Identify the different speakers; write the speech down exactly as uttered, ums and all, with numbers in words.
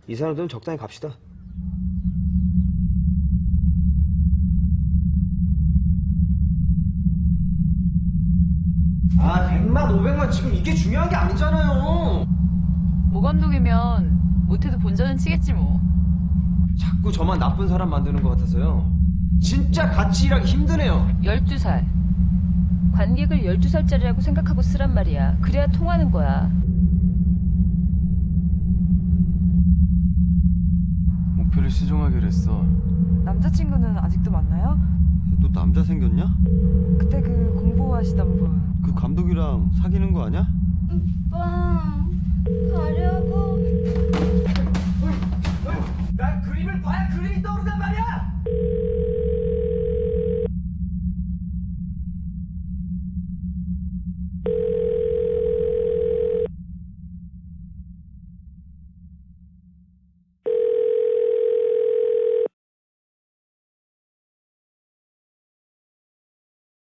Speaker 1: 이 사람들은 적당히 갑시다. 아, 백만, 오백만 지금 이게 중요한 게 아니잖아요.
Speaker 2: 모 감독이면 못해도 본전은 치겠지 뭐.
Speaker 1: 자꾸 저만 나쁜 사람 만드는 것 같아서요. 진짜 같이 일하기 힘드네요.
Speaker 2: 열두 살. 관객을 열두 살짜리라고 생각하고 쓰란 말이야. 그래야 통하는 거야.
Speaker 3: 목표를 시종하기로 했어.
Speaker 4: 남자친구는 아직도 만나요?
Speaker 5: 너 남자 생겼냐?
Speaker 4: 그때 그 공부하시던 분.
Speaker 5: 그 감독이랑 사귀는 거 아니야?
Speaker 6: 오빠, 가려고.